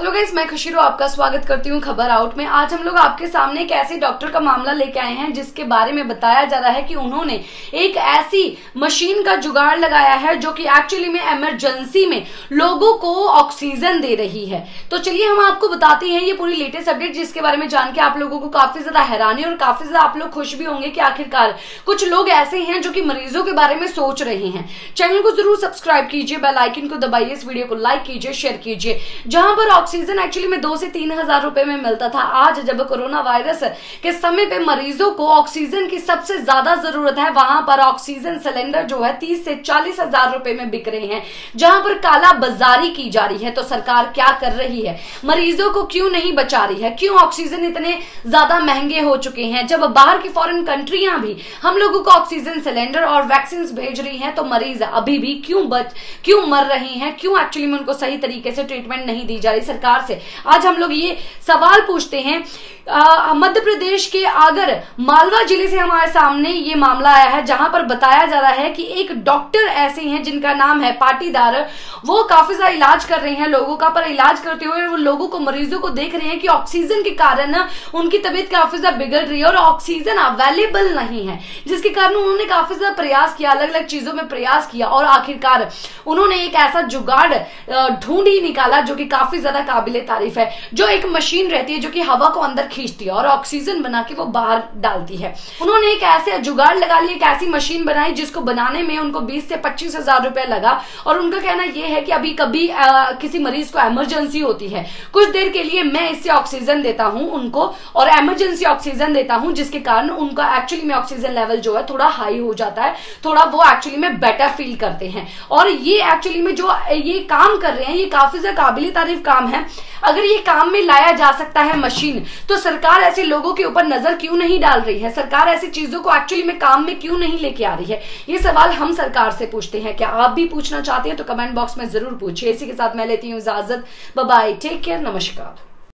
Hello guys, मैं खुशीरो आपका स्वागत करती हूँ खबर आउट में। आज हम लोग आपके सामने एक ऐसे डॉक्टर का मामला लेके आए हैं जिसके बारे में बताया जा रहा है कि उन्होंने एक ऐसी मशीन का जुगाड़ लगाया है जो कि एक्चुअली में इमरजेंसी में लोगों को ऑक्सीजन दे रही है। तो चलिए हम आपको बताते हैं ये पूरी लेटेस्ट अपडेट, जिसके बारे में जान के आप लोगों को काफी ज्यादा हैरानी और काफी ज्यादा आप लोग खुश भी होंगे कि आखिरकार कुछ लोग ऐसे हैं जो कि मरीजों के बारे में सोच रहे हैं। चैनल को जरूर सब्सक्राइब कीजिए, बेल आइकन को दबाइए, इस वीडियो को लाइक कीजिए, शेयर कीजिए। जहां पर ऑक्सीजन एक्चुअली में 2 से 3 हजार रुपए में मिलता था, आज जब कोरोना वायरस के समय पे मरीजों को ऑक्सीजन की सबसे ज्यादा जरूरत है, वहां पर ऑक्सीजन सिलेंडर जो है 30 से 40 हजार रुपए में बिक रहे हैं। जहां पर काला बाजारी की जा रही है, तो सरकार क्या कर रही है? मरीजों को क्यों नहीं बचा रही है? क्यों ऑक्सीजन इतने ज्यादा महंगे हो चुके हैं? जब बाहर की फॉरेन कंट्रियां भी हम लोगों को ऑक्सीजन सिलेंडर और वैक्सीन भेज रही हैं, तो मरीज अभी भी क्यों मर रहे हैं? क्यों एक्चुअली में उनको सही तरीके से ट्रीटमेंट नहीं दी जा रही सरकार से? आज हम लोग ये सवाल पूछते हैं। मध्य प्रदेश के आगर मालवा जिले से हमारे सामने ये मामला आया है, जहां पर बताया जा रहा है कि एक डॉक्टर ऐसे हैं जिनका नाम है पाटीदार। वो काफी ज्यादा इलाज कर रहे हैं लोगों का, पर इलाज करते हुए वो लोगों को, मरीजों को देख रहे हैं कि ऑक्सीजन के कारण उनकी तबीयत काफी ज्यादा बिगड़ रही है और ऑक्सीजन अवेलेबल नहीं है, जिसके कारण उन्होंने काफी ज्यादा प्रयास किया, अलग अलग चीजों में प्रयास किया और आखिरकार उन्होंने एक ऐसा जुगाड़ ढूंढ ही निकाला जो कि काफी ज्यादा काबिले तारीफ है। जो एक मशीन रहती है जो कि हवा को अंदर खींचती है और ऑक्सीजन बना के वो बाहर डालती है। उन्होंने एक ऐसे जुगाड़ लगा लिया, एक ऐसी मशीन बनाई जिसको बनाने में उनको 20 से 25 हजार रुपए लगा। और उनका कहना यह है कि अभी कभी किसी मरीज को इमरजेंसी होती है, कुछ देर के लिए मैं इससे ऑक्सीजन देता हूं उनको, और इमरजेंसी ऑक्सीजन देता हूं, जिसके कारण उनका एक्चुअली में ऑक्सीजन लेवल जो है थोड़ा हाई हो जाता है, थोड़ा वो एक्चुअली में बेटर फील करते हैं। और ये एक्चुअली में जो ये काम कर रहे हैं, ये काफी ज्यादा काबिले तारीफ काम है। अगर ये काम में लाया जा सकता है मशीन, तो सरकार ऐसे लोगों के ऊपर नजर क्यों नहीं डाल रही है? सरकार ऐसी चीजों को एक्चुअली में काम में क्यों नहीं लेके आ रही है? ये सवाल हम सरकार से पूछते हैं। क्या आप भी पूछना चाहते हैं? तो कमेंट बॉक्स में जरूर पूछिए। इसी के साथ मैं लेती हूँ इजाजत। बाय बाय, टेक केयर, नमस्कार।